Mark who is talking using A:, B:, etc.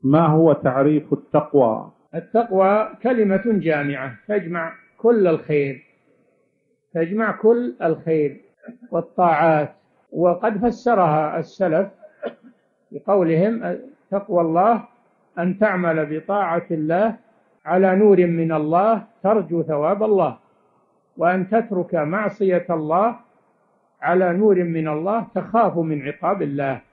A: ما هو تعريف التقوى؟
B: التقوى كلمة جامعة تجمع كل الخير والطاعات. وقد فسرها السلف بقولهم: تقوى الله أن تعمل بطاعة الله على نور من الله ترجو ثواب الله، وأن تترك معصية الله على نور من الله تخاف من عقاب الله.